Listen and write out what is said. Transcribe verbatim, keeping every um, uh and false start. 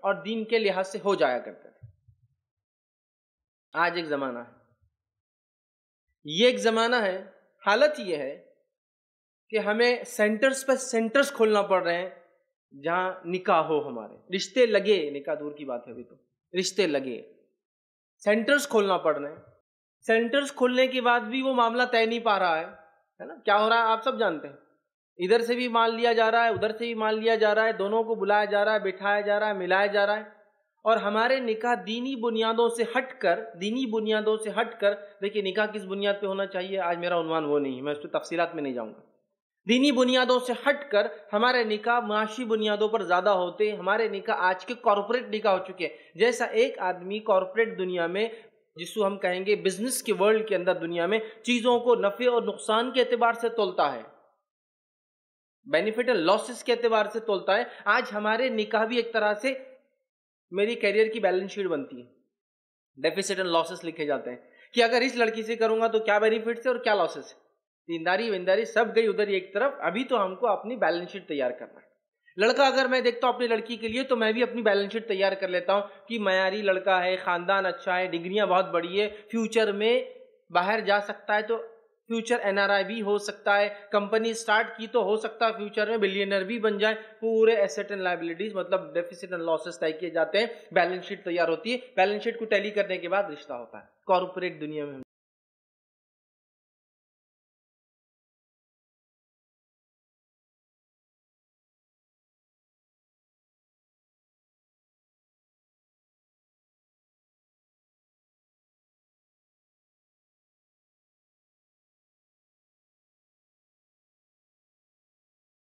और दीन के लिहाज से हो जाया करते थे। आज एक जमाना है, ये एक जमाना है, हालत ये है कि हमें सेंटर्स पर सेंटर्स खोलना पड़ रहे हैं जहां निकाह हो, हमारे रिश्ते लगे, निकाह दूर की बात है, अभी तो रिश्ते लगे, सेंटर्स खोलना पड़ रहे हैं। सेंटर्स खोलने के बाद भी वो मामला तय नहीं पा रहा है, है ना। क्या हो रहा है आप सब जानते हैं, इधर से भी माल लिया जा रहा है, उधर से भी माल लिया जा रहा है, दोनों को बुलाया जा रहा है, बिठाया जा रहा है, मिलाया जा रहा है। और हमारे निकाह दीनी बुनियादों से हटकर, दीनी बुनियादों से हटकर, देखिए निकाह किस बुनियाद पे होना चाहिए, आज मेरा उन्वान वो नहीं है, मैं उस पर तफसीलात में नहीं जाऊंगा। दीनी बुनियादों से हटकर हमारे निकाह माशी बुनियादों पर ज्यादा होते हैं। हमारे निकाह आज के कॉर्पोरेट निकाह हो चुके हैं। जैसा एक आदमी कॉर्पोरेट दुनिया में, जिसको हम कहेंगे बिजनेस के वर्ल्ड के अंदर दुनिया में, चीजों को नफे और नुकसान के एतबार से तोलता है, बेनिफिट एंड लॉसेस के एतबार से तोलता है, आज हमारे निकाह भी एक तरह से मेरी कैरियर की बैलेंस शीट बनती है। डेफिसिट एंड लॉसेस लिखे जाते हैं कि अगर इस लड़की से करूंगा तो क्या बेनिफिट्स है और क्या लॉसेस है। दीनदारी विंदारी सब गई उधर एक तरफ, अभी तो हमको अपनी बैलेंस शीट तैयार करना है। लड़का अगर मैं देखता हूं अपनी लड़की के लिए, तो मैं भी अपनी बैलेंस शीट तैयार कर लेता हूं कि मयारी लड़का है, खानदान अच्छा है, डिग्रियां बहुत बड़ी है, फ्यूचर में बाहर जा सकता है, तो फ्यूचर एन आर आई भी हो सकता है, कंपनी स्टार्ट की तो हो सकता है फ्यूचर में बिलियनर भी बन जाए। पूरे एसेट एंड लायबिलिटीज मतलब डेफिसिट एंड लॉसेस तय किए जाते हैं, बैलेंस शीट तैयार होती है। बैलेंस शीट को टैली करने के बाद रिश्ता होता है। कॉर्पोरेट दुनिया में